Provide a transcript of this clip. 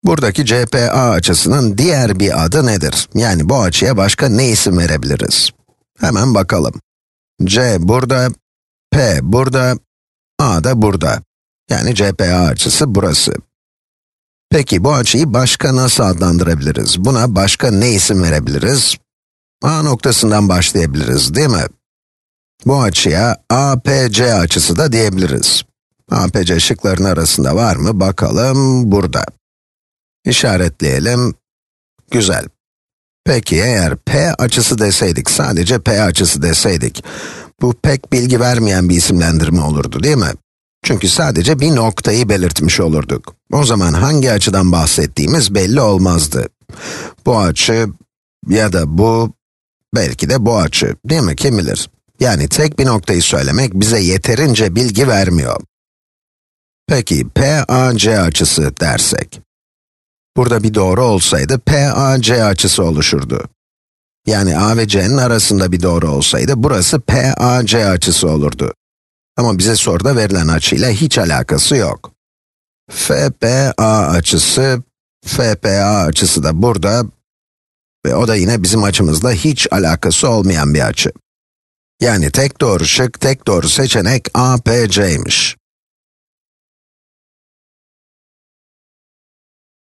Buradaki CPA açısının diğer bir adı nedir? Yani bu açıya başka ne isim verebiliriz? Hemen bakalım. C burada, P burada, A da burada. Yani CPA açısı burası. Peki bu açıyı başka nasıl adlandırabiliriz? Buna başka ne isim verebiliriz? A noktasından başlayabiliriz, değil mi? Bu açıya APC açısı da diyebiliriz. APC şıkların arasında var mı? Bakalım, burada. İşaretleyelim. Güzel. Peki eğer P açısı deseydik, sadece P açısı deseydik, bu pek bilgi vermeyen bir isimlendirme olurdu, değil mi? Çünkü sadece bir noktayı belirtmiş olurduk. O zaman hangi açıdan bahsettiğimiz belli olmazdı. Bu açı ya da bu, belki de bu açı, değil mi? Kim bilir? Yani tek bir noktayı söylemek bize yeterince bilgi vermiyor. Peki, PAC açısı dersek. Burada bir doğru olsaydı, PAC açısı oluşurdu. Yani A ve C'nin arasında bir doğru olsaydı, burası PAC açısı olurdu. Ama bize soruda verilen açıyla hiç alakası yok. FPA açısı, FPA açısı da burada ve o da yine bizim açımızla hiç alakası olmayan bir açı. Yani tek doğru şık, tek doğru seçenek APC'ymiş.